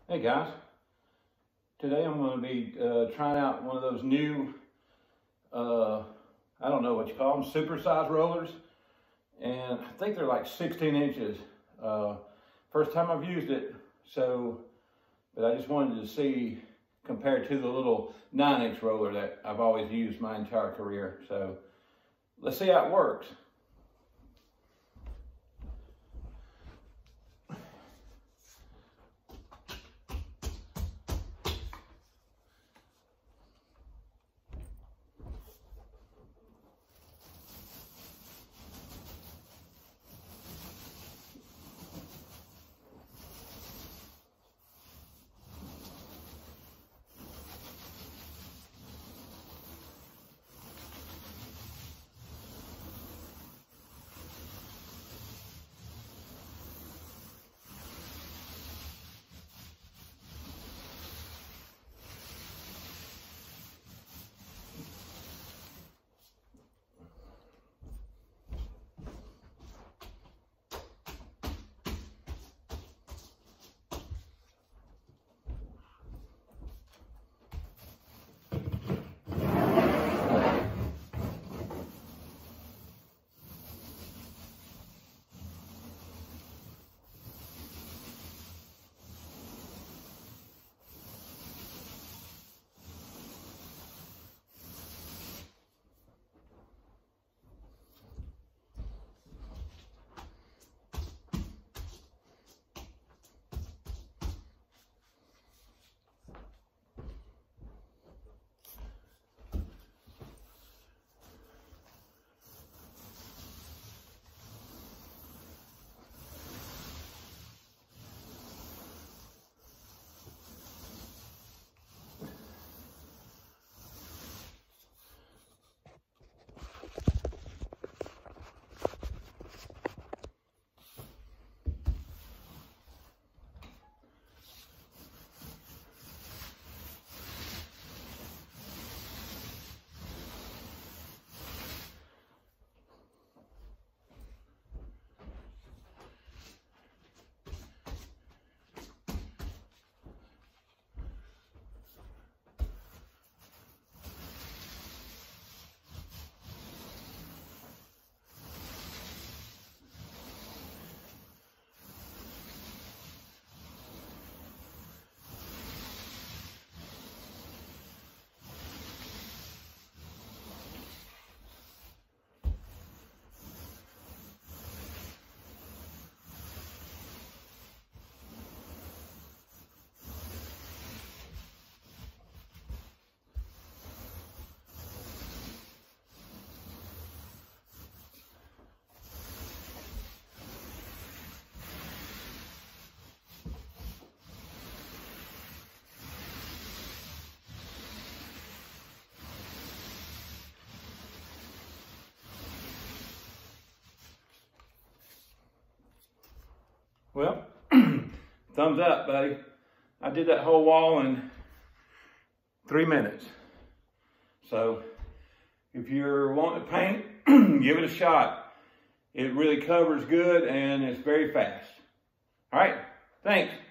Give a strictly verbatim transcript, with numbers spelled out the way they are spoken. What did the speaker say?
Hey guys, today I'm going to be uh, trying out one of those new, uh, I don't know what you call them, supersize rollers. And I think they're like sixteen inches. Uh, first time I've used it, so, but I just wanted to see compared to the little nine inch roller that I've always used my entire career. So let's see how it works. Well, thumbs up, buddy. I did that whole wall in three minutes. So if you're wanting to paint, give it a shot. It really covers good and it's very fast. All right, thanks.